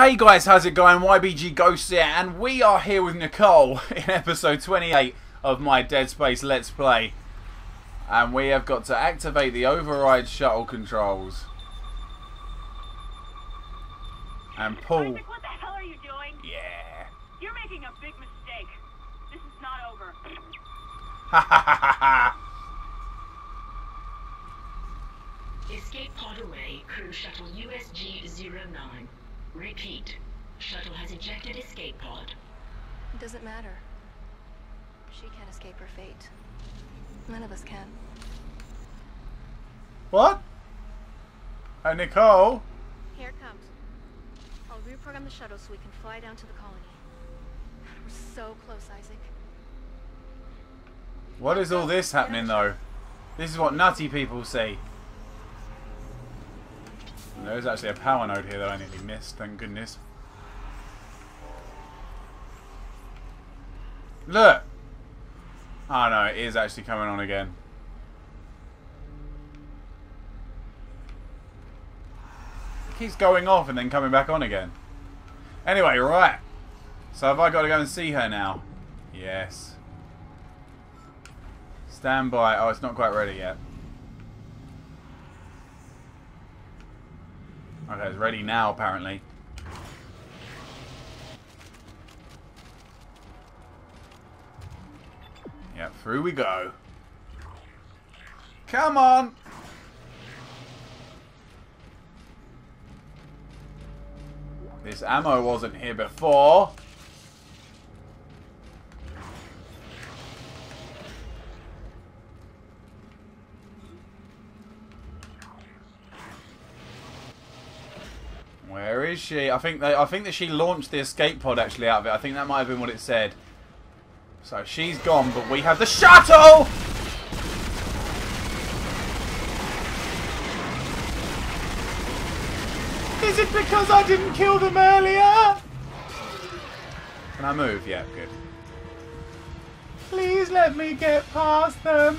Hey guys, how's it going? YBGGhost here, and we are here with Nicole in episode 28 of my Dead Space Let's Play. And we have got to activate the override shuttle controls. And pull... Isaac, what the hell are you doing? Yeah. You're making a big mistake. This is not over. Ha ha ha ha ha! Escape pod away, crew shuttle USG-09. Repeat. Shuttle has ejected escape pod. It doesn't matter. She can't escape her fate. None of us can. What? Hey Nicole? Here it comes. I'll reprogram the shuttle so we can fly down to the colony. We're so close, Isaac. What is all this happening though? This is what nutty people see. There is actually a power node here that I nearly missed, thank goodness. Look! Oh no, it is actually coming on again. It keeps going off and then coming back on again. Anyway, right. So have I got to go and see her now? Yes. Stand by. Oh, it's not quite ready yet. Okay, it's ready now, apparently. Yep, through we go. Come on! This ammo wasn't here before. Where is she? I think that she launched the escape pod actually out of it. I think that might have been what it said. So she's gone, but we have the shuttle! Is it because I didn't kill them earlier? Can I move? Yeah, good. Please let me get past them.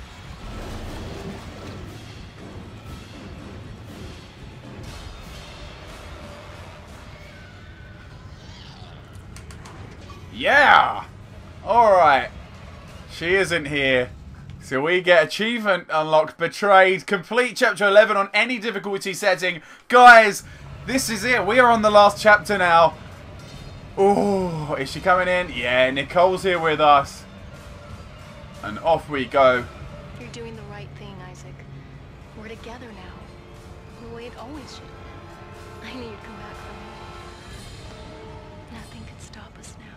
Yeah! Alright. She isn't here. So we get achievement unlocked, betrayed, complete chapter 11 on any difficulty setting. Guys, this is it. We are on the last chapter now. Oh, is she coming in? Yeah, Nicole's here with us. And off we go. You're doing the right thing, Isaac. We're together now. The way it always should. I knew you'd come back for me. Nothing could stop us now.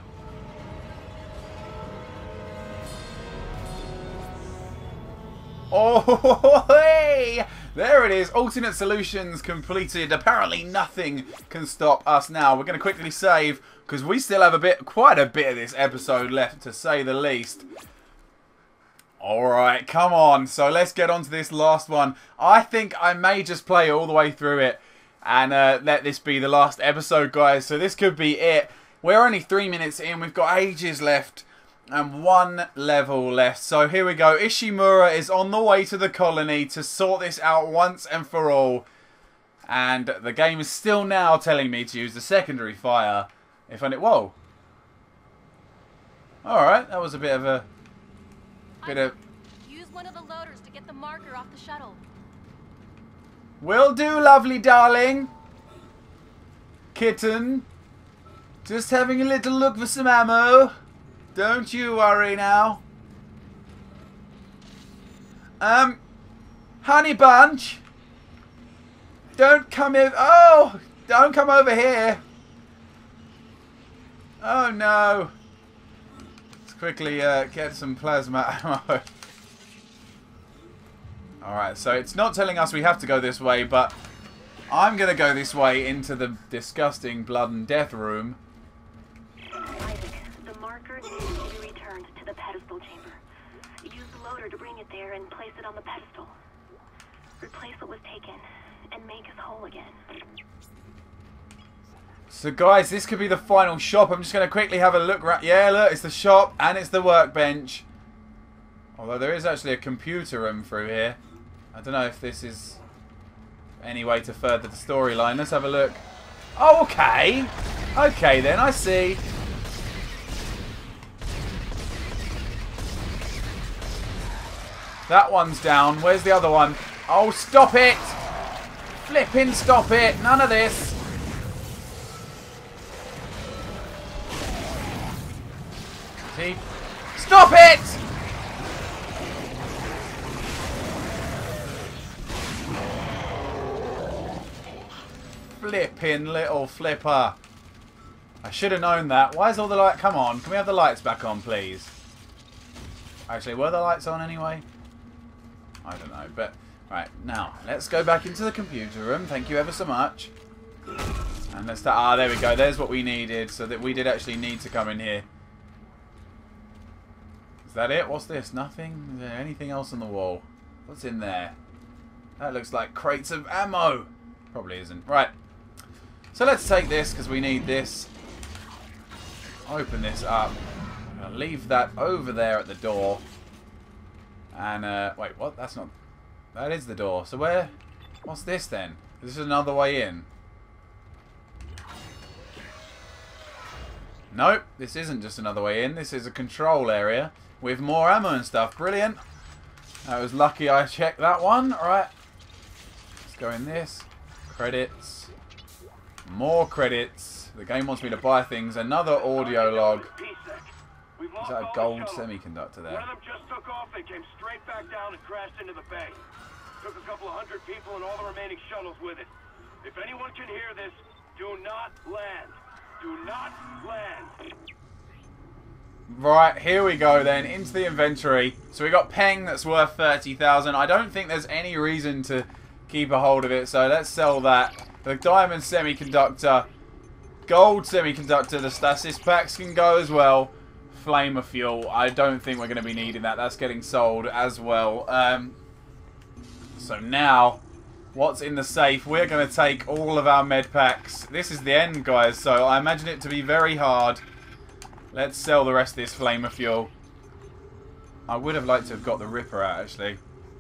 Oh, hey! There it is. Alternate solutions completed. Apparently nothing can stop us now. We're going to quickly save because we still have quite a bit of this episode left, to say the least. Alright, come on. So let's get on to this last one. I think I may just play all the way through it and let this be the last episode, guys. So this could be it. We're only 3 minutes in. We've got ages left. And one level left. So here we go. Ishimura is on the way to the colony to sort this out once and for all. And the game is still now telling me to use the secondary fire. If I... Whoa. Alright, that was a bit of a... Use one of the loaders to get the marker off the shuttle. Will do, lovely darling. Kitten. Just having a little look for some ammo. Don't you worry now. Honey Bunch. Don't come in. Oh, don't come over here. Oh no. Let's quickly get some plasma ammo. Alright, so it's not telling us we have to go this way, but I'm going to go this way into the disgusting blood and death room. To bring it there and place it on the pedestal. Replace what was taken and make us whole again. So guys, this could be the final shop. I'm just going to quickly have a look. Yeah, look, it's the shop and it's the workbench. Although there is actually a computer room through here. I don't know if this is any way to further the storyline. Let's have a look. Oh, okay. Okay, then, I see. That one's down. Where's the other one? Oh, stop it! Flipping stop it! None of this! See? Stop it! Flipping little flipper. I should have known that. Why is all the light? Come on, can we have the lights back on, please? Actually, were the lights on anyway? I don't know, but... Right, now, let's go back into the computer room. Thank you ever so much. And let's start... Ah, there we go. There's what we needed, so that we did actually need to come in here. Is that it? What's this? Nothing? Is there anything else on the wall? What's in there? That looks like crates of ammo. Probably isn't. Right. So let's take this, because we need this. Open this up. I'll leave that over there at the door. And, wait, what? That's not... That is the door. So where... What's this then? This is another way in. Nope. This isn't just another way in. This is a control area with more ammo and stuff. Brilliant. I was lucky I checked that one. Alright. Let's go in this. Credits. More credits. The game wants me to buy things. Another audio log. Is that a gold semiconductor there? One of them just took off. They came straight back down and crashed into the bay. Took a couple of hundred people and all the remaining shuttles with it. If anyone can hear this, do not land. Do not land. Right, here we go then, into the inventory. So we got Peng that's worth 30,000. I don't think there's any reason to keep a hold of it, so let's sell that. The diamond semiconductor, gold semiconductor, the stasis packs can go as well. Flame of fuel, I don't think we're going to be needing that. That's getting sold as well. So now, what's in the safe? We're going to take all of our med packs. This is the end, guys, so I imagine it to be very hard. Let's sell the rest of this flame of fuel. I would have liked to have got the Ripper out, actually.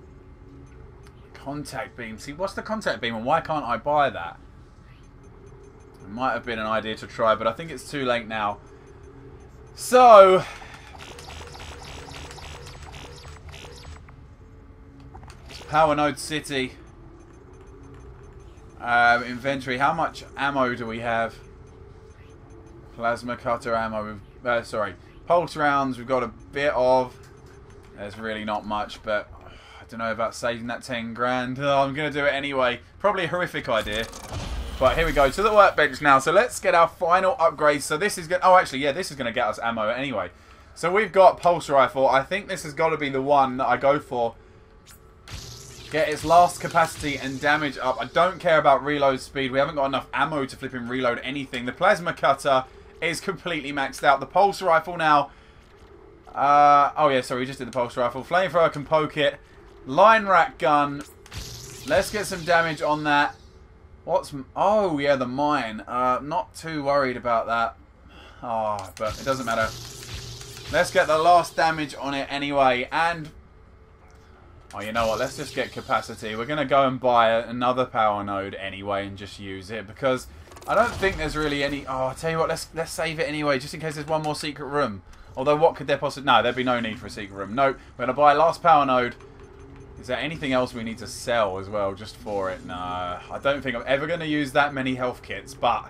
Contact beam. See, what's the contact beam and why can't I buy that? It might have been an idea to try, but I think it's too late now. So... Power Node City. Inventory. How much ammo do we have? Plasma cutter ammo. Sorry. Pulse rounds. We've got a bit of. There's really not much, but I don't know about saving that 10 grand. Oh, I'm going to do it anyway. Probably a horrific idea. But here we go to the workbench now. So let's get our final upgrades. So this is going. Oh, actually, yeah, this is going to get us ammo anyway. So we've got pulse rifle. I think this has got to be the one that I go for. Get its last capacity and damage up. I don't care about reload speed. We haven't got enough ammo to flip and reload anything. The plasma cutter is completely maxed out. The pulse rifle now. Oh yeah, sorry, we just did the pulse rifle. Flamethrower can poke it. Line rack gun. Let's get some damage on that. What's... Oh yeah, the mine. Not too worried about that. Oh, but it doesn't matter. Let's get the last damage on it anyway. And... Oh, you know what? Let's just get capacity. We're going to go and buy another power node anyway and just use it because I don't think there's really any... Oh, I'll tell you what. Let's save it anyway just in case there's one more secret room. Although, what could there possibly... No, there'd be no need for a secret room. Nope. We're going to buy last power node. Is there anything else we need to sell as well just for it? No. I don't think I'm ever going to use that many health kits, but...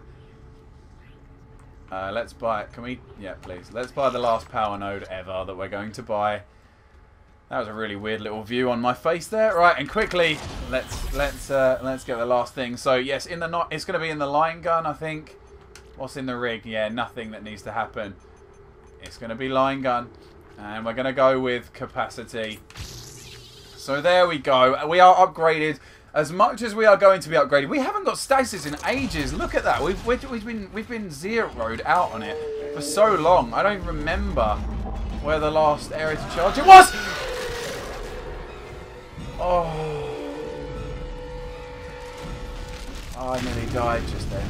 let's buy it. Can we... Yeah, please. Let's buy the last power node ever that we're going to buy. That was a really weird little view on my face there. Right, and quickly, let's get the last thing. So yes, in the it's going to be in the line gun, I think. What's in the rig? Yeah, nothing that needs to happen. It's going to be line gun, and we're going to go with capacity. So there we go. We are upgraded as much as we are going to be upgraded. We haven't got stasis in ages. Look at that. We've been zeroed out on it for so long. I don't even remember where the last area to charge it was. Oh, I nearly died just then.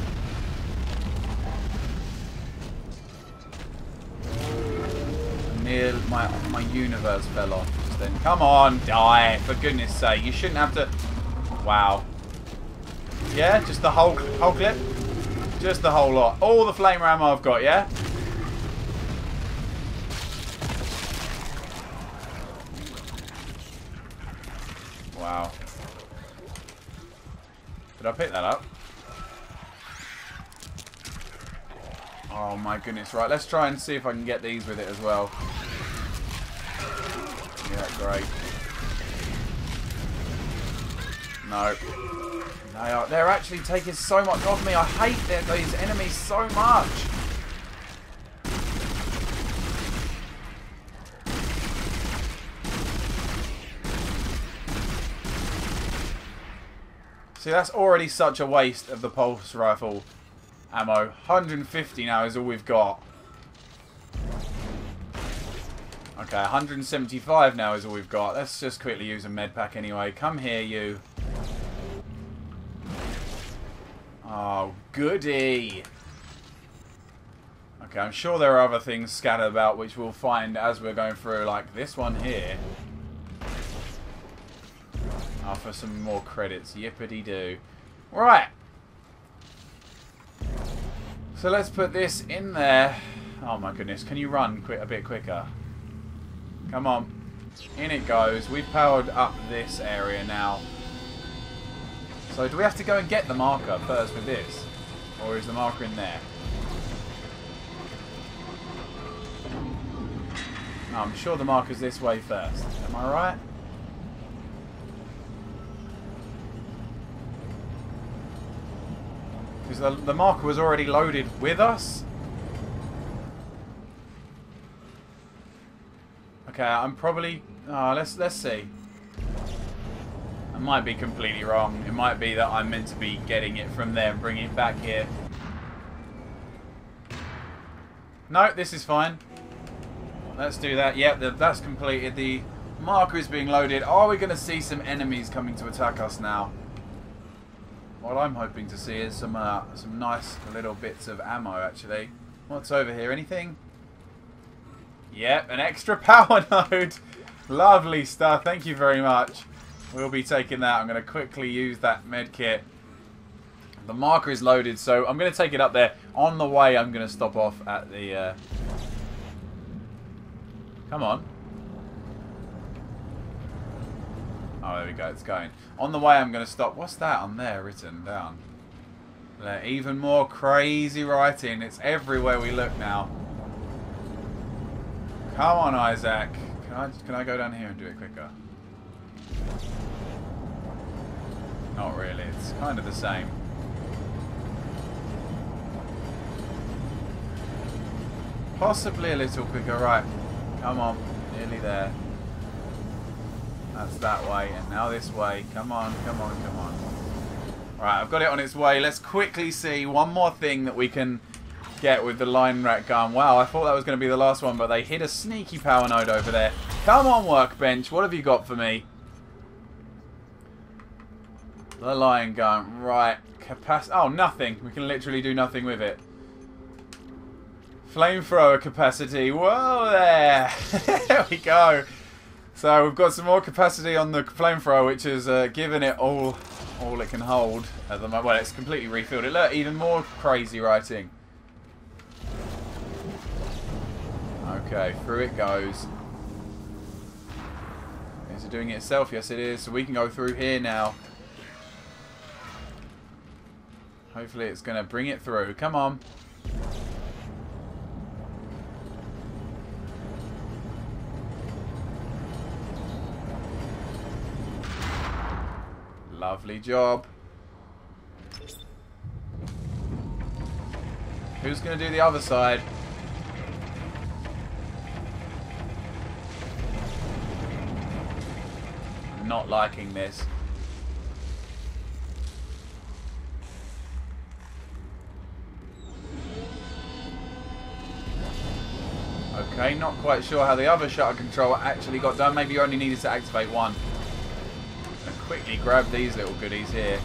My universe fell off just then. Come on, die, for goodness sake. You shouldn't have to... Wow. Yeah, just the whole clip? Just the whole lot. All the flamer ammo I've got, yeah? Wow. Did I pick that up? Oh my goodness. Right, let's try and see if I can get these with it as well. Yeah, great. No. They're actually taking so much off me. I hate these enemies so much. See, that's already such a waste of the pulse rifle ammo. 150 now is all we've got. Okay, 175 now is all we've got. Let's just quickly use a med pack anyway. Come here, you. Oh, goody. Okay, I'm sure there are other things scattered about which we'll find as we're going through, like this one here. Oh, for some more credits. Yippity-doo. Right. So let's put this in there. Oh my goodness, can you run a bit quicker? Come on. In it goes. We've powered up this area now. So do we have to go and get the marker first with this? Or is the marker in there? No, I'm sure the marker's this way first. Am I right? Because the marker was already loaded with us. Okay, I'm probably... Oh, let's see. I might be completely wrong. It might be that I'm meant to be getting it from there and bringing it back here. No, this is fine. Let's do that. Yep, that's completed. The marker is being loaded. Are we going to see some enemies coming to attack us now? What I'm hoping to see is some nice little bits of ammo, actually. What's over here? Anything? Yep, an extra power node. Lovely stuff. Thank you very much. We'll be taking that. I'm going to quickly use that med kit. The marker is loaded, so I'm going to take it up there. On the way, I'm going to stop off at the... Come on. Oh, there we go. It's going. On the way, I'm going to stop. What's that on there written down? Even more crazy writing. It's everywhere we look now. Come on, Isaac. Can I go down here and do it quicker? Not really. It's kind of the same. Possibly a little quicker. Right. Come on. Nearly there. That's that way. And now this way. Come on, come on, come on. Right, I've got it on its way. Let's quickly see one more thing that we can get with the line rat gun. Wow, I thought that was going to be the last one, but they hit a sneaky power node over there. Come on, workbench. What have you got for me? The lion gun. Right. Oh, nothing. We can literally do nothing with it. Flamethrower capacity. Whoa there. There we go. So we've got some more capacity on the flamethrower, which is giving it all it can hold at the moment. Well, it's completely refilled it. Look, even more crazy writing. Okay, through it goes. Is it doing it itself? Yes, it is. So we can go through here now. Hopefully it's going to bring it through. Come on. Lovely job. Who's going to do the other side? I'm not liking this. Okay, not quite sure how the other shutter control actually got done. Maybe you only needed to activate one. Quickly grab these little goodies here.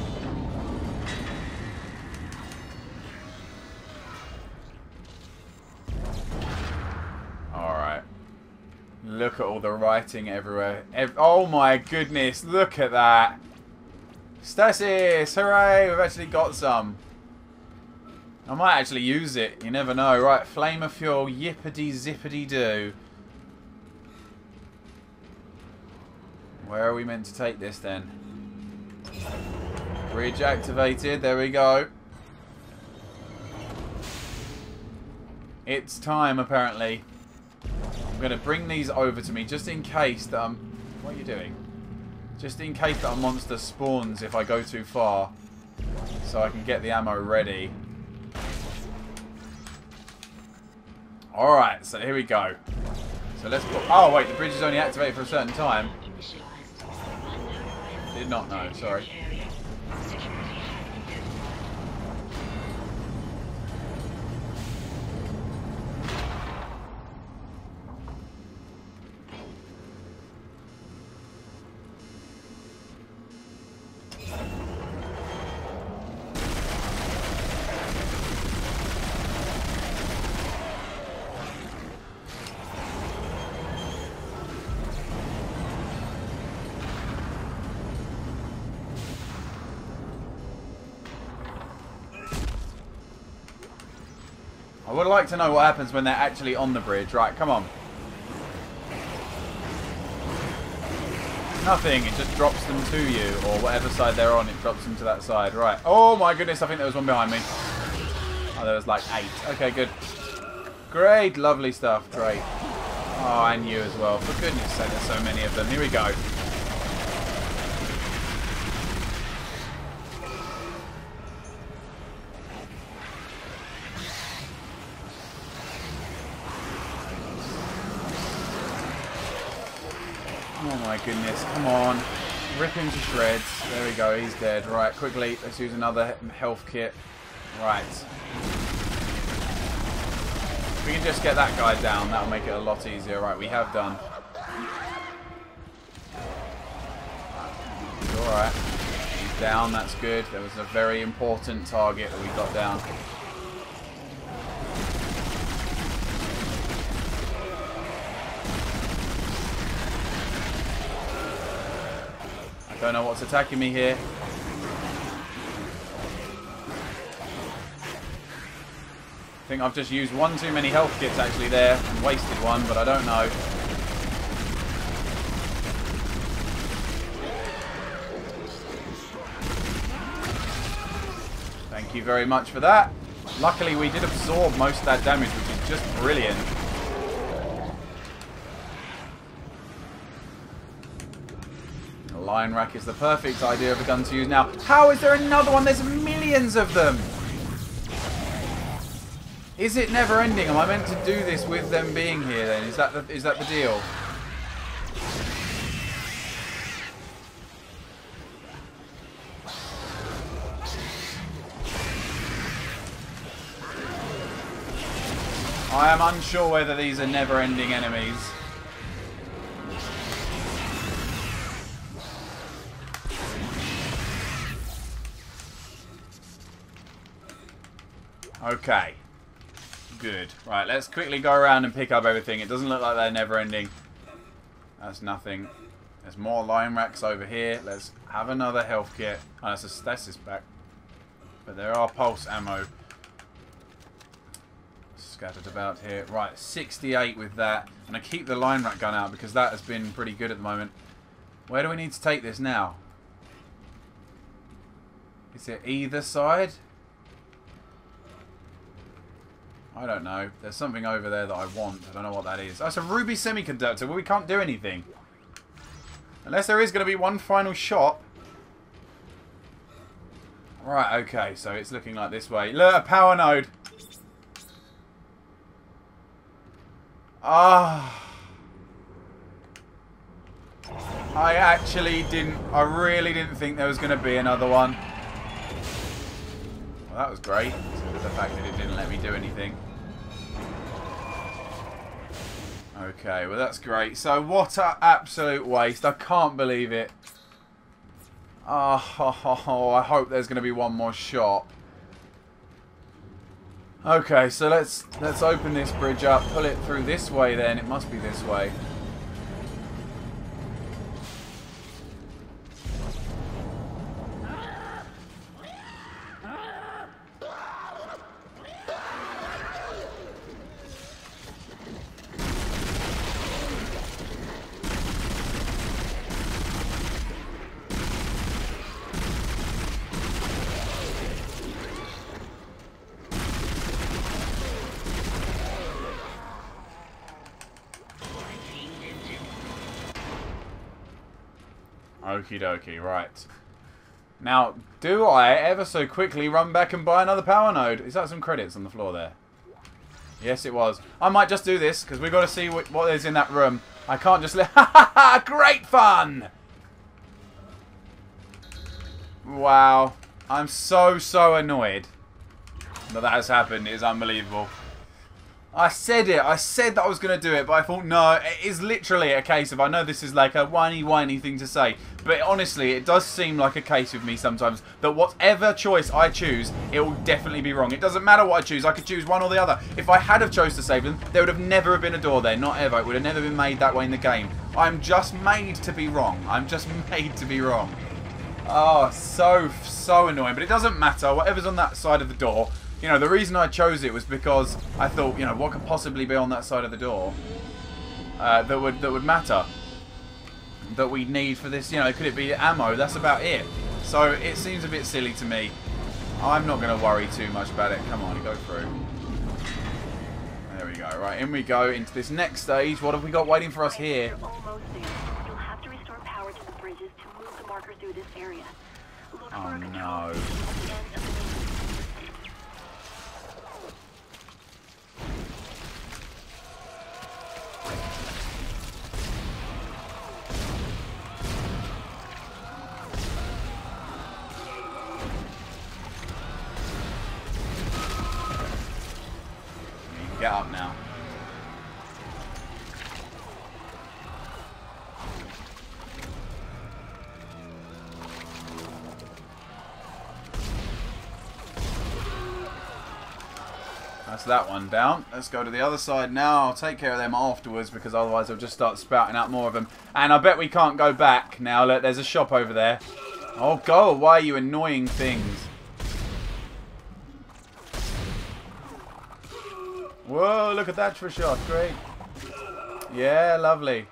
Alright. Look at all the writing everywhere. Oh my goodness, look at that. Stasis! Hooray! We've actually got some. I might actually use it. You never know. Right, flame of fuel. Yippity zippity doo. Where are we meant to take this then? Bridge activated. There we go. It's time, apparently. I'm going to bring these over to me just in case that I'm... What are you doing? Just in case that a monster spawns if I go too far. So I can get the ammo ready. Alright, so here we go. So let's put... Oh, wait, the bridge is only activated for a certain time. Did not know, sorry. I would like to know what happens when they're actually on the bridge. Right, come on. Nothing, it just drops them to you, or whatever side they're on, it drops them to that side. Right. Oh my goodness, I think there was one behind me. Oh, there was like 8. Okay, good. Great, lovely stuff, great. Oh, and you as well. For goodness sake, there's so many of them. Here we go. Oh my goodness, come on. Rip him to shreds. There we go, he's dead. Right, quickly, let's use another health kit. Right. If we can just get that guy down, that'll make it a lot easier. Right, we have done. Alright. He's down, that's good. There was a very important target that we got down. Don't know what's attacking me here. I think I've just used one too many health kits actually there and wasted one, but I don't know. Thank you very much for that. Luckily we did absorb most of that damage, which is just brilliant. Line rack is the perfect idea of a gun to use now. How is there another one? There's millions of them. Is it never ending? Am I meant to do this with them being here then? Is that the deal? I am unsure whether these are never ending enemies. Okay. Good. Right, let's quickly go around and pick up everything. It doesn't look like they're never ending. That's nothing. There's more line racks over here. Let's have another health kit. Oh, that's a stasis back. But there are pulse ammo scattered about here. Right, 68 with that. And I keep the line rack gun out because that has been pretty good at the moment. Where do we need to take this now? Is it either side? I don't know. There's something over there that I want. I don't know what that is. Oh, it's a ruby semiconductor. Well, we can't do anything. Unless there is going to be one final shot. Right, okay. So it's looking like this way. Look, a power node. Ah. I actually didn't... I really didn't think there was going to be another one. Well, that was great. The fact that it didn't let me do anything. Okay, well that's great. So what an absolute waste. I can't believe it. Oh, I hope there's going to be one more shot. Okay, so let's open this bridge up. Pull it through this way then. It must be this way. Okie dokie, right. Now, do I ever so quickly run back and buy another power node? Is that some credits on the floor there? Yes, it was. I might just do this, because we've got to see what is in that room. I can't just let... Ha ha ha! Great fun! Wow. I'm so annoyed that has happened. It is unbelievable. I said it. I said that I was going to do it, but I thought, no, it is literally a case of, I know this is like a whiny thing to say, but honestly, it does seem like a case with me sometimes that whatever choice I choose, it will definitely be wrong. It doesn't matter what I choose. I could choose one or the other. If I had have chose to save them, there would have never been a door there. Not ever. It would have never been made that way in the game. I'm just made to be wrong. I'm just made to be wrong. Oh, so annoying. But it doesn't matter. Whatever's on that side of the door... You know, the reason I chose it was because I thought, you know, what could possibly be on that side of the door that would matter, that we need for this. You know, could it be ammo? That's about it. So it seems a bit silly to me. I'm not going to worry too much about it. Come on, go through. There we go. Right, in we go into this next stage. What have we got waiting for us here? You're almost there. You'll have to restore power to the bridges to move the markers through this area. Look for a control no. station at the end of the main. Get up now. That's that one down. Let's go to the other side now. I'll take care of them afterwards because otherwise they'll just start spouting out more of them. And I bet we can't go back now. Look, there's a shop over there. Oh, go away, you annoying things. Whoa, look at that for a shot. Great. Yeah, lovely.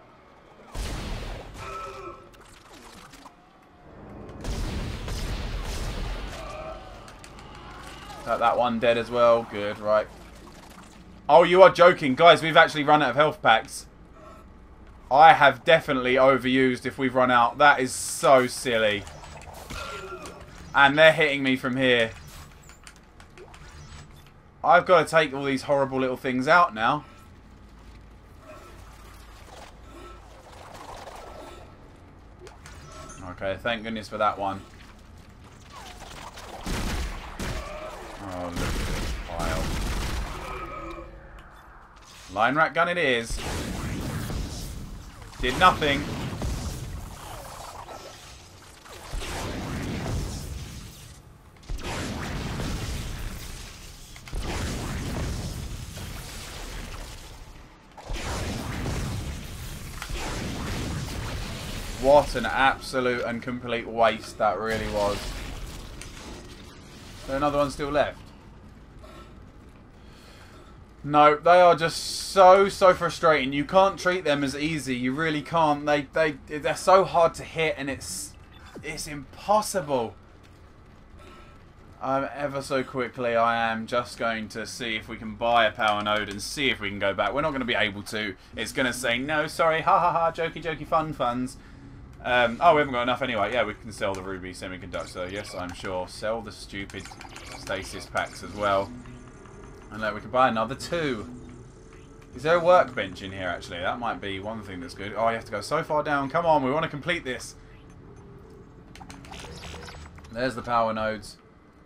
That one dead as well. Good, right. Oh, you are joking. Guys, we've actually run out of health packs. I have definitely overused if we've run out. That is so silly. And they're hitting me from here. I've got to take all these horrible little things out now. Okay, thank goodness for that one. Oh, look at this pile. Line rat gun it is. Did nothing. What an absolute and complete waste that really was. Is there another one still left? No, they are just so frustrating. You can't treat them as easy. You really can't. They're so hard to hit, and it's impossible. Ever so quickly, I am just going to see if we can buy a power node and see if we can go back. We're not going to be able to. It's going to say no, sorry, ha ha ha, jokey funds. Oh, we haven't got enough anyway. Yeah, we can sell the ruby semiconductor. Yes, I'm sure. Sell the stupid stasis packs as well. And look, we can buy another 2. Is there a workbench in here, actually? That might be one thing that's good. Oh, you have to go so far down. Come on, we want to complete this. There's the power nodes.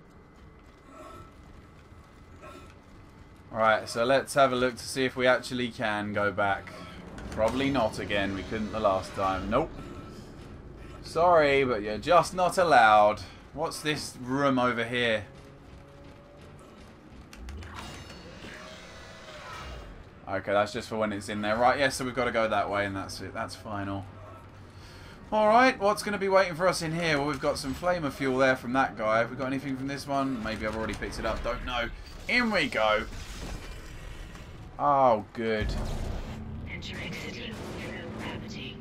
Alright, so let's have a look to see if we actually can go back. Probably not again. We couldn't the last time. Nope. Sorry, but you're just not allowed. What's this room over here? Okay, that's just for when it's in there. Right, yes, so we've got to go that way, and that's it. That's final. Alright, what's going to be waiting for us in here? Well, we've got some flamer fuel there from that guy. Have we got anything from this one? Maybe I've already picked it up. Don't know. In we go. Oh, good. Enter exiting zero gravity.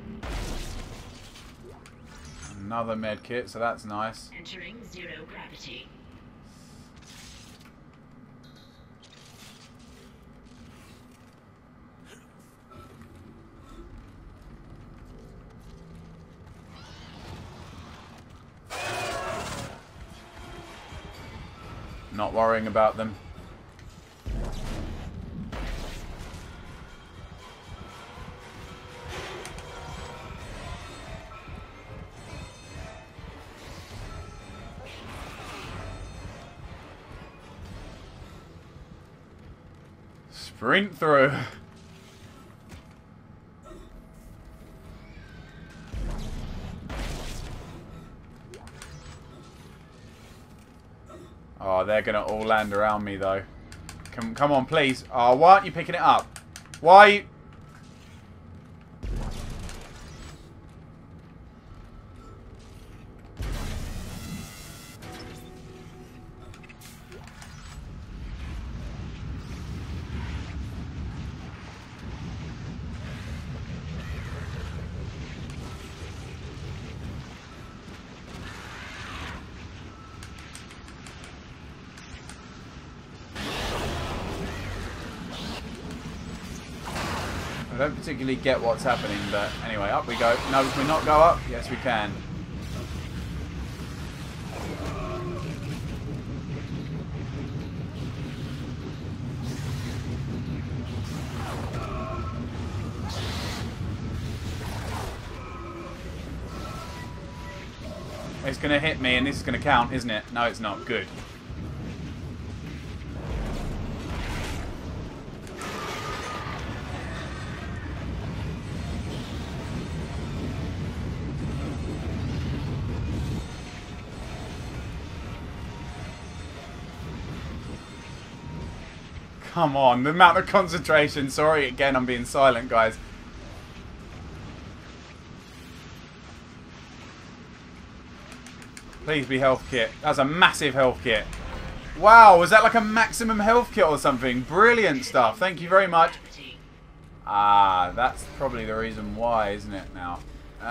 Another med kit, so that's nice. Entering zero gravity. Not worrying about them. Sprint through. Oh, they're going to all land around me, though. Come on, please. Oh, why aren't you picking it up? Why are you... I don't particularly get what's happening, but anyway, up we go. No, can we not go up? Yes, we can. It's going to hit me, and this is going to count, isn't it? No, it's not. Good. Come on, the amount of concentration. Sorry, again, I'm being silent, guys. Please be health kit. That's a massive health kit. Wow, was that like a maximum health kit or something? Brilliant stuff. Thank you very much. Ah, that's probably the reason why, isn't it, now?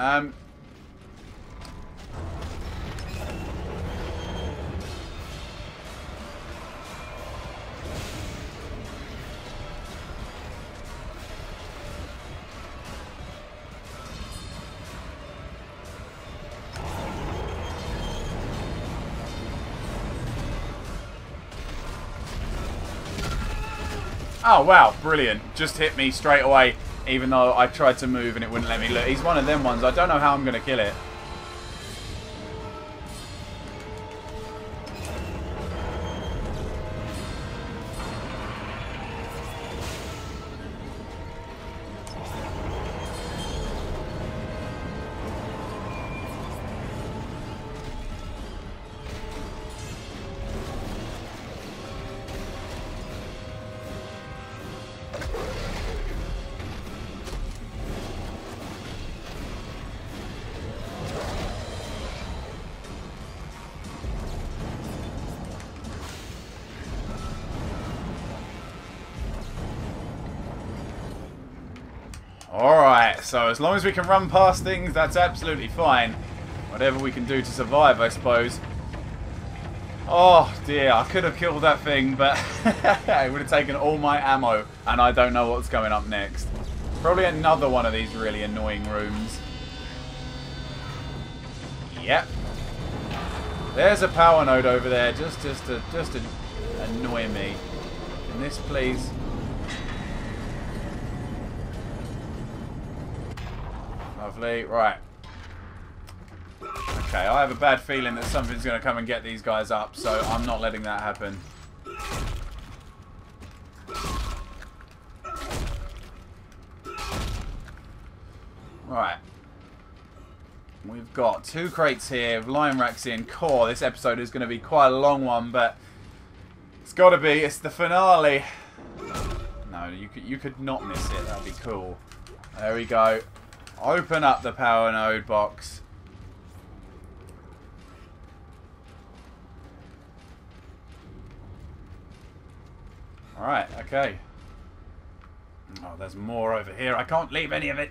Oh, wow, brilliant. Just hit me straight away, even though I tried to move and it wouldn't let me. Look, he's one of them ones. I don't know how I'm going to kill it. Alright, so as long as we can run past things, that's absolutely fine. Whatever we can do to survive, I suppose. Oh dear, I could have killed that thing, but it would have taken all my ammo, and I don't know what's coming up next. Probably another one of these really annoying rooms. Yep. There's a power node over there, just to annoy me. Can this please... Lovely, right. Okay, I have a bad feeling that something's going to come and get these guys up, so I'm not letting that happen. Right. We've got 2 crates here, line racks in, core. This episode is going to be quite a long one, but it's got to be. It's the finale. No, you could not miss it. That'd be cool. There we go. Open up the power node box. Alright, okay. Oh, there's more over here. I can't leave any of it.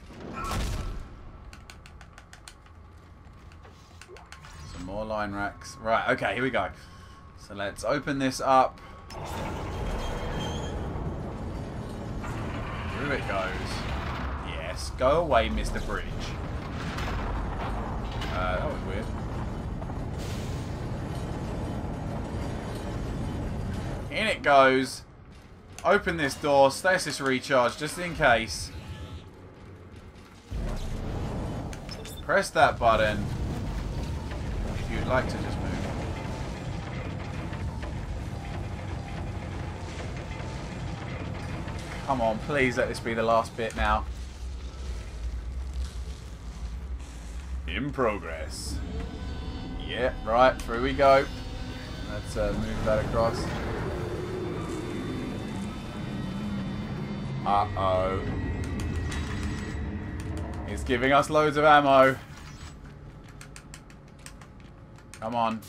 Some more line racks. Right, okay, here we go. So let's open this up. Through it goes. Yes, go away, Mr. Bridge. That was weird. In it goes. Open this door. Stasis recharge just in case. Press that button. If you'd like to just move. Come on, please let this be the last bit now. In progress. Yeah, right, through we go. Let's move that across. Uh-oh. It's giving us loads of ammo. Come on.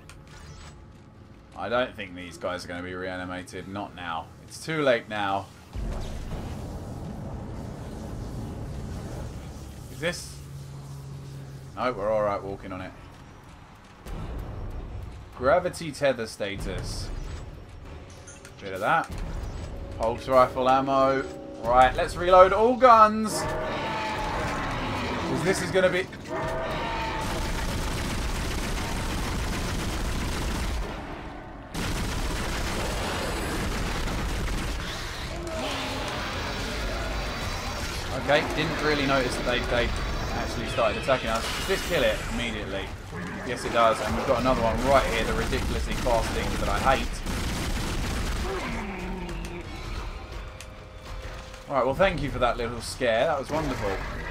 I don't think these guys are going to be reanimated. Not now. It's too late now. Is this... No, we're alright walking on it. Gravity tether status. Bit of that. Pulse rifle ammo. Right, let's reload all guns. Because this is going to be... Okay, didn't really notice that they actually started attacking us. Does this kill it immediately? Yes, it does. And we've got another one right here, the ridiculously fast thing that I hate. Alright, well thank you for that little scare. That was wonderful.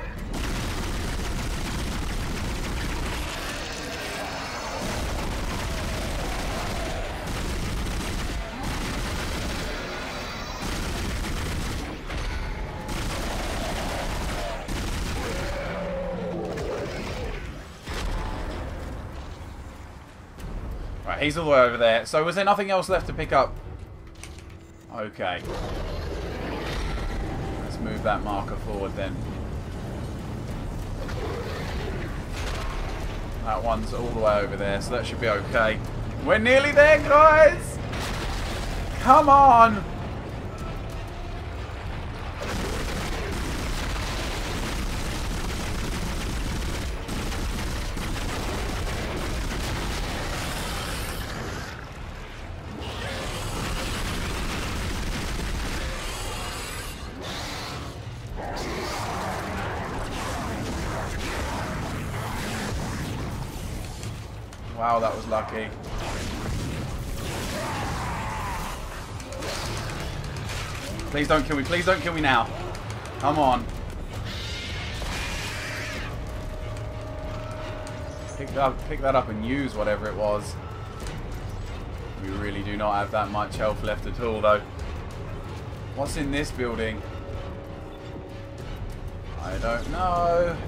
Right, he's all the way over there. So was there nothing else left to pick up? Okay. Let's move that marker forward then. That one's all the way over there, so that should be okay. We're nearly there, guys! Come on! Wow, that was lucky. Please don't kill me. Please don't kill me now. Come on. Pick that up and use whatever it was. We really do not have that much health left at all, though. What's in this building? I don't know.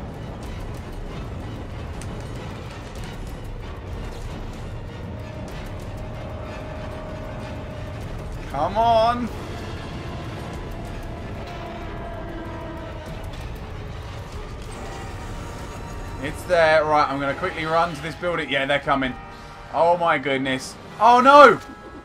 Come on! It's there. Right, I'm going to quickly run to this building. Yeah, they're coming. Oh my goodness. Oh no!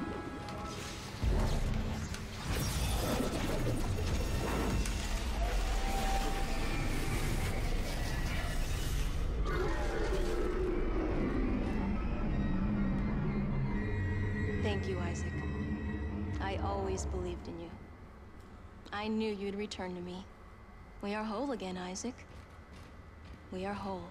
Thank you, Isaac. I always believed in you. I knew you'd return to me. We are whole again, Isaac. We are whole.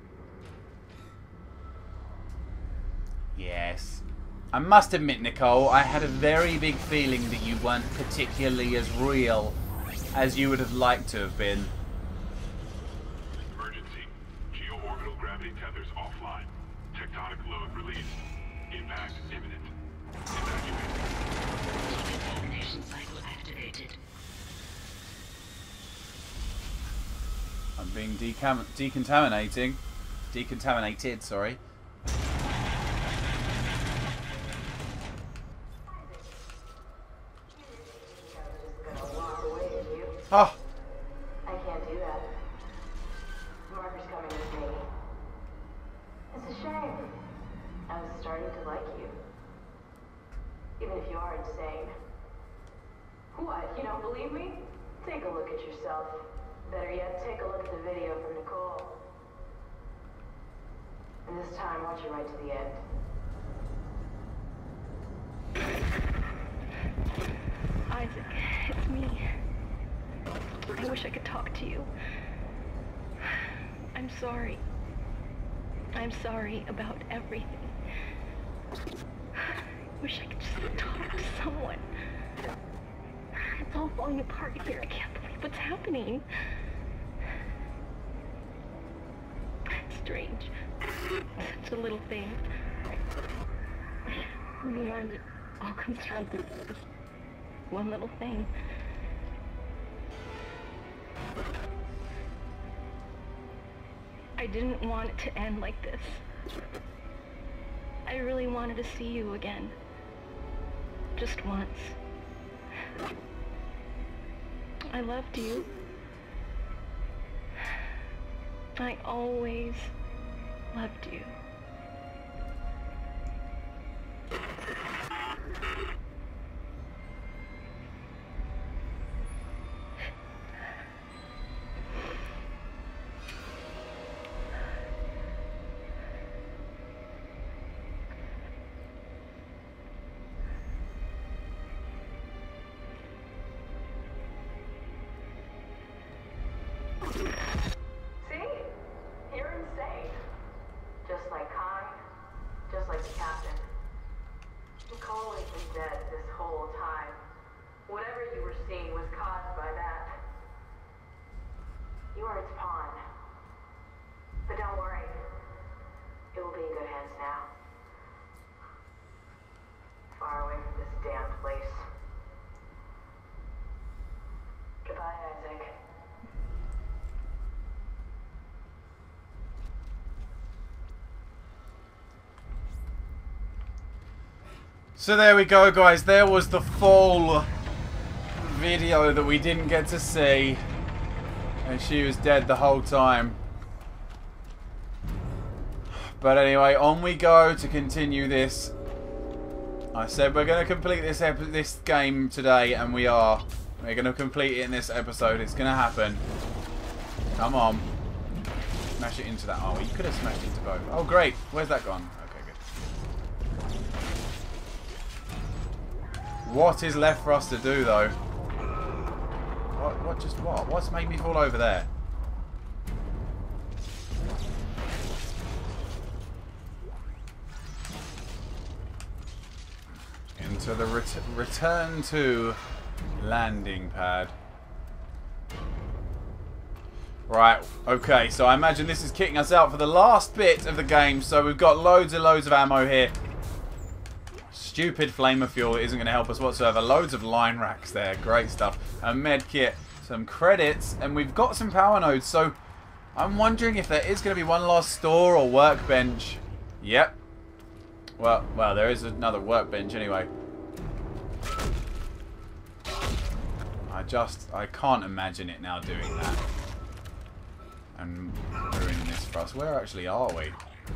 Yes. I must admit, Nicole, I had a very big feeling that you weren't particularly as real as you would have liked to have been. Emergency. Geo-orbital gravity tethers offline. Tectonic load released. Impact imminent. Decontamination cycle activated. I'm being decontaminated, sorry. Oh. I can't do that. Marker's coming with me. It's a shame. I was starting to like you. Even if you are insane. What, you don't believe me? Take a look at yourself. Better yet, take a look at the video from Nicole. And this time, watch it right to the end. wish I could talk to you. I'm sorry. I'm sorry about everything. I wish I could just talk to someone. It's all falling apart here. I can't believe what's happening. Strange. Such a little thing. And it all comes down to this one little thing. I didn't want it to end like this. I really wanted to see you again. Just once. I loved you. I always loved you. So there we go, guys. There was the full video that we didn't get to see. And she was dead the whole time. But anyway, on we go to continue this. I said we're going to complete this game today, and we are. We're going to complete it in this episode. It's going to happen. Come on. Smash it into that. Oh, you could have smashed into both. Oh, great. Where's that gone? What is left for us to do, though? What? What's made me fall over there? Into the return to landing pad. Right, okay, so I imagine this is kicking us out for the last bit of the game, so we've got loads of ammo here. Stupid flamer fuel isn't going to help us whatsoever. Loads of line racks there. Great stuff. A med kit, some credits, and we've got some power nodes. So I'm wondering if there is going to be one last store or workbench. Yep. Well, there is another workbench anyway. I can't imagine it now doing that. And ruining this for us. Where actually are we?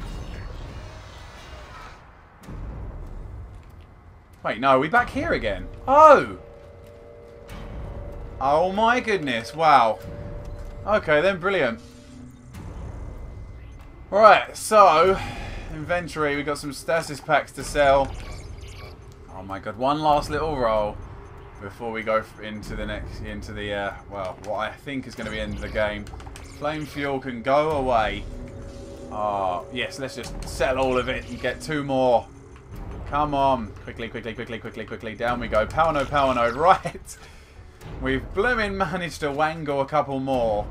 Wait, no, are we back here again? Oh! Oh my goodness, wow. Okay then, brilliant. Right, so, inventory, we've got some stasis packs to sell. Oh my god, one last little roll before we go into the well, what I think is going to be the end of the game. Flame fuel can go away. Oh, yes, let's just sell all of it and get 2 more. Come on. Quickly. Down we go. Power node. Right. We've blooming managed to wangle a couple more.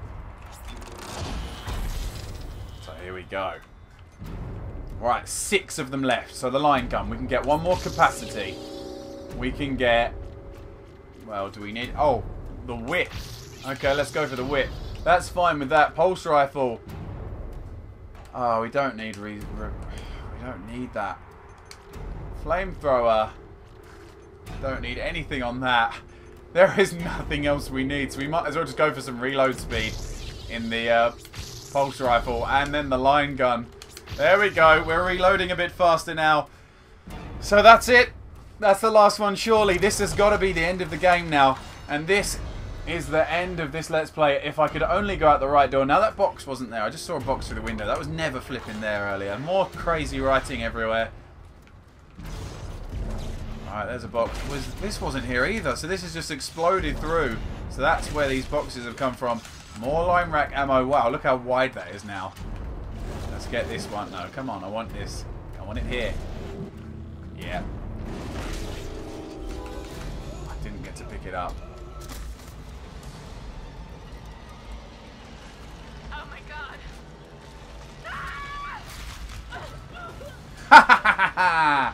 So here we go. Right, 6 of them left. So the line gun. We can get 1 more capacity. We can get... Well, do we need... Oh, the whip. Okay, let's go for the whip. That's fine with that. Pulse rifle. Oh, we don't need... We don't need that. Flamethrower. Don't need anything on that. There is nothing else we need, so we might as well just go for some reload speed in the pulse rifle and then the line gun. There we go. We're reloading a bit faster now. So that's it. That's the last one, surely. This has got to be the end of the game now. And this is the end of this Let's Play. If I could only go out the right door. Now, that box wasn't there. I just saw a box through the window. That was never flipping there earlier. More crazy writing everywhere. Alright, there's a box. This wasn't here either, so this has just exploded through. So that's where these boxes have come from. More line rack ammo. Wow, look how wide that is now. Let's get this one. No, come on, I want this. I want it here. Yeah. I didn't get to pick it up. Oh my god. Ha ha ha ha!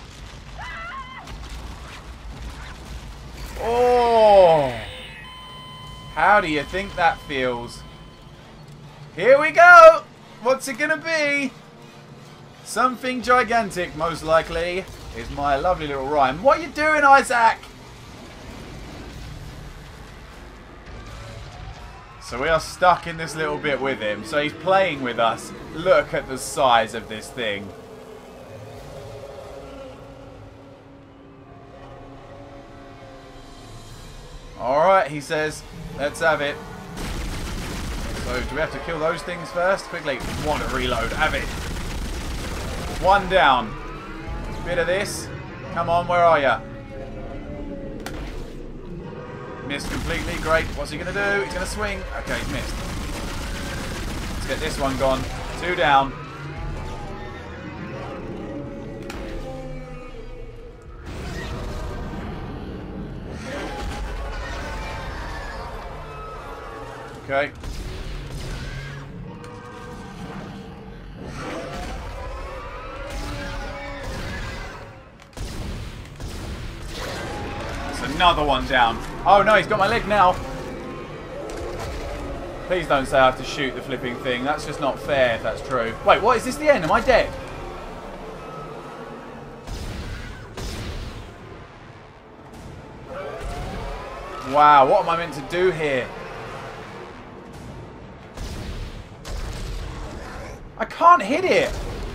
Oh! How do you think that feels? Here we go! What's it gonna be? Something gigantic, most likely, is my lovely little rhyme. What are you doing, Isaac? So we are stuck in this little bit with him. So he's playing with us. Look at the size of this thing. Alright, he says, let's have it. So, do we have to kill those things first? Quickly. Want to reload. Have it. One down. Bit of this. Come on, where are ya? Missed completely. Great. What's he going to do? He's going to swing. Okay, he's missed. Let's get this one gone. 2 down. Okay. That's another one down. Oh no, he's got my leg now. Please don't say I have to shoot the flipping thing. That's just not fair if that's true. Wait, what? Is this the end? Am I dead? Wow, what am I meant to do here? I can't hit it.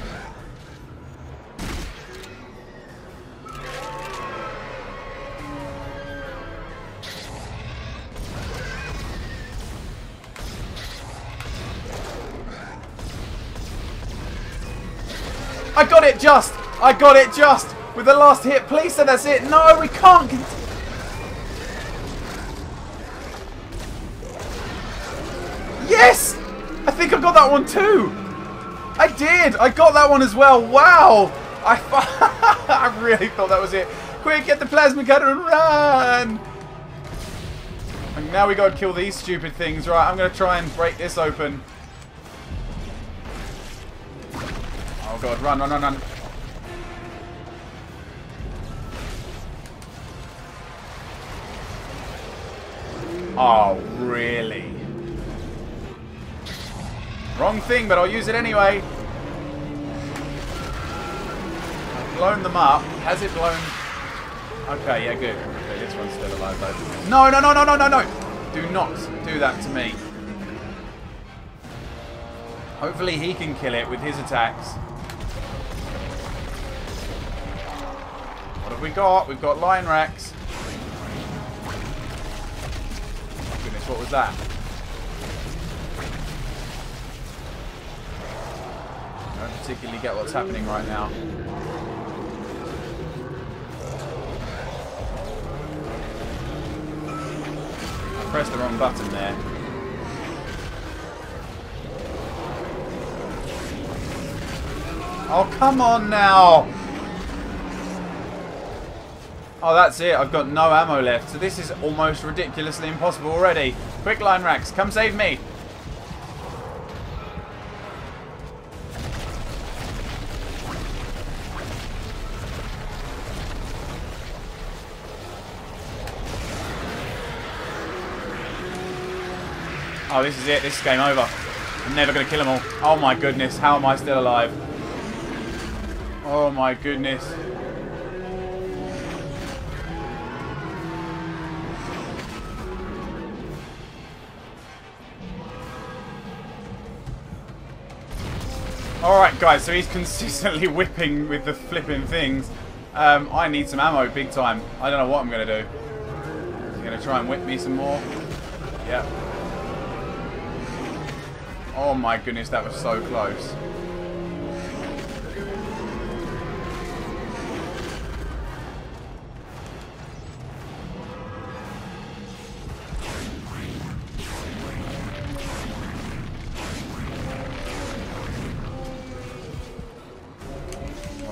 I got it just. I got it just with the last hit. Please say that's it. No, we can't. Yes! I think I got that one too. I did! I got that one as well! Wow! I really thought that was it. Quick, get the plasma cutter and run! And now we gotta kill these stupid things. Right, I'm gonna try and break this open. Oh god, run, run, run, run. Oh, really? Wrong thing, but I'll use it anyway. I've blown them up. Has it blown? Okay, yeah, good. Okay, this one's still alive though. No, no, no, no, no, no, no! Do not do that to me. Hopefully he can kill it with his attacks. What have we got? We've got line racks. Oh goodness, what was that? I don't particularly get what's happening right now. I pressed the wrong button there. Oh, come on now! Oh, that's it. I've got no ammo left. So this is almost ridiculously impossible already. Quick, line racks, come save me! Oh, this is it. This is game over. I'm never going to kill them all. Oh my goodness. How am I still alive? Oh my goodness. Alright guys, so he's consistently whipping with the flipping things. I need some ammo big time. I don't know what I'm going to do. Is he going to try and whip me some more? Yep. Oh my goodness, that was so close.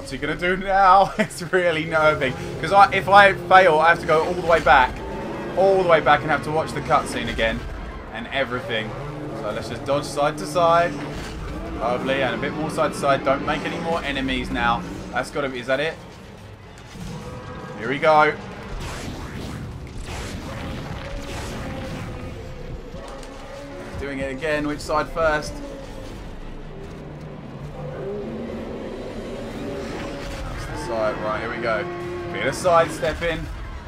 What's he going to do now? It's really nerving. Because if I fail, I have to go all the way back. All the way back and have to watch the cutscene again. And everything. So let's just dodge side to side. Lovely. And a bit more side to side. Don't make any more enemies now. That's got to be... Is that it? Here we go. Doing it again. Which side first? That's the side. Right, here we go. Bit of sidestepping.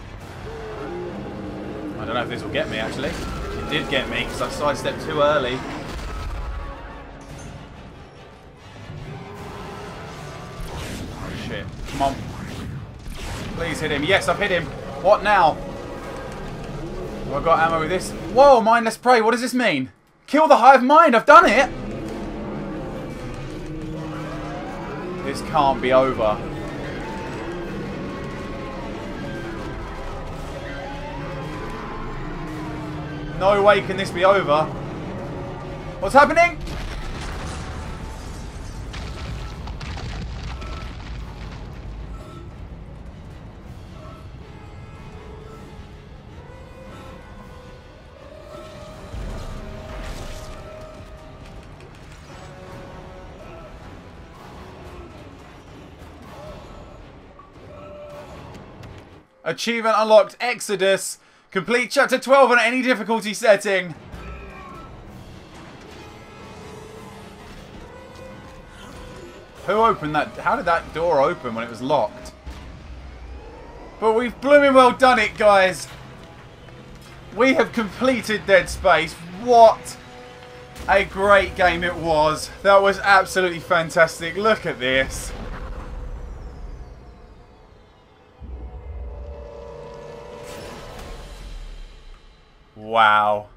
I don't know if this will get me, actually. It did get me because I sidestepped too early. Oh, shit. Come on. Please hit him. Yes, I've hit him. What now? Have I got ammo with this? Whoa, mindless prey. What does this mean? Kill the hive mind. I've done it. This can't be over. No way can this be over. What's happening? Achievement unlocked, Exodus. Complete chapter 12 on any difficulty setting. Who opened that? How did that door open when it was locked? But we've blooming well done it, guys. We have completed Dead Space. What a great game it was. That was absolutely fantastic. Look at this. Wow.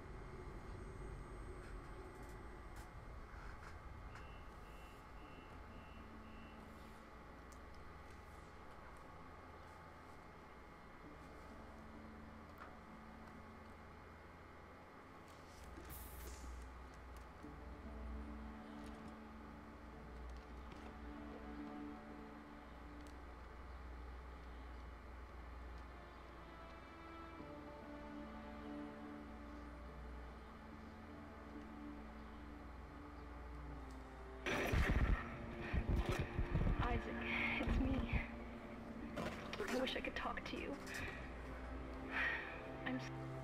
I wish I could talk to you. I'm...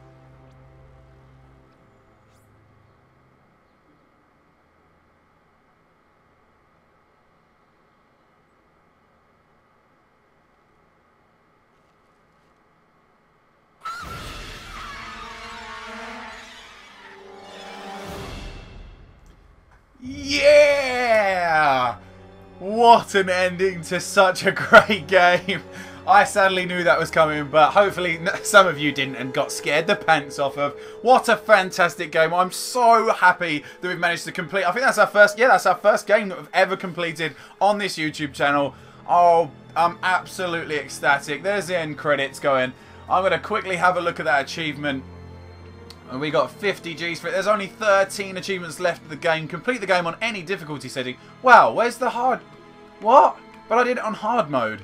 Yeah! What an ending to such a great game. I sadly knew that was coming, but hopefully some of you didn't and got scared the pants off of. What a fantastic game. I'm so happy that we've managed to complete. I think that's our first, yeah, that's our first game that we've ever completed on this YouTube channel. Oh, I'm absolutely ecstatic. There's the end credits going. I'm going to quickly have a look at that achievement. And we got 50 Gs for it. There's only 13 achievements left of the game. Complete the game on any difficulty setting. Wow, where's the hard... What? But I did it on hard mode.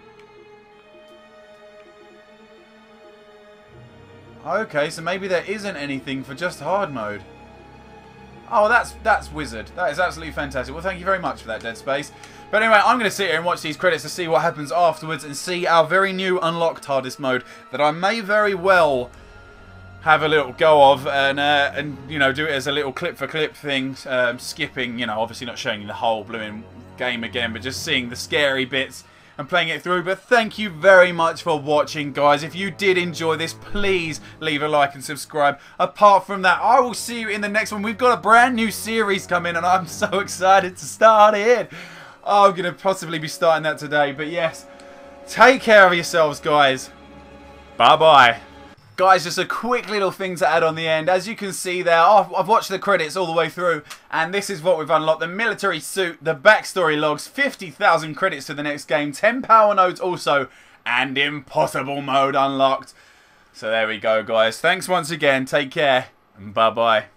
Okay, so maybe there isn't anything for just hard mode. Oh, that's wizard. That is absolutely fantastic. Well, thank you very much for that, Dead Space. But anyway, I'm going to sit here and watch these credits to see what happens afterwards and see our very new unlocked hardest mode that I may very well have a little go of and you know, do it as a little clip for clip thing, skipping, you know, obviously not showing you the whole blooming game again, but just seeing the scary bits and playing it through. But thank you very much for watching, guys. If you did enjoy this, please leave a like and subscribe. Apart from that, I will see you in the next one. We've got a brand new series coming and I'm so excited to start it. I'm going to possibly be starting that today. But yes, take care of yourselves, guys. Bye-bye. Guys, just a quick little thing to add on the end. As you can see there, I've watched the credits all the way through, and this is what we've unlocked. The military suit, the backstory logs, 50,000 credits to the next game, 10 power nodes also, and impossible mode unlocked. So there we go, guys. Thanks once again. Take care, and bye-bye.